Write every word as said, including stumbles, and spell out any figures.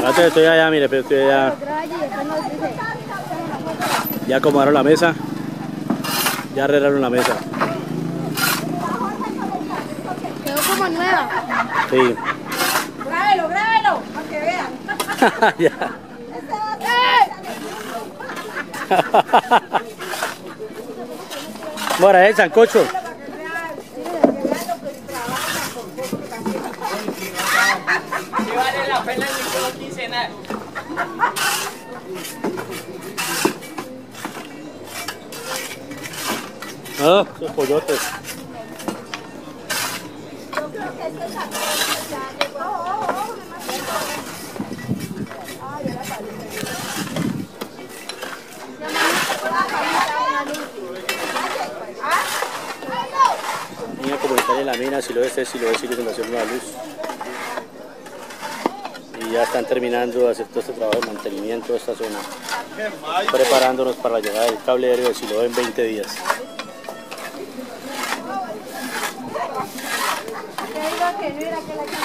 Antes estoy allá, mire, pero estoy allá. Ya acomodaron la mesa. Ya arreglaron la mesa. Quedó como nueva. Sí. Grábelo, grábelo, para que vean. Ya. Mora, el sancocho. Que vale la pena el solo quincenal. Ah, esos pollotes. Niña comunitaria en la mina, si lo es, si lo es, si lo es, Fundación Nueva Luz. Y ya están terminando de hacer todo este trabajo de mantenimiento de esta zona, preparándonos para la llegada del cable aéreo de Siloé en veinte días. Te digo que no era que la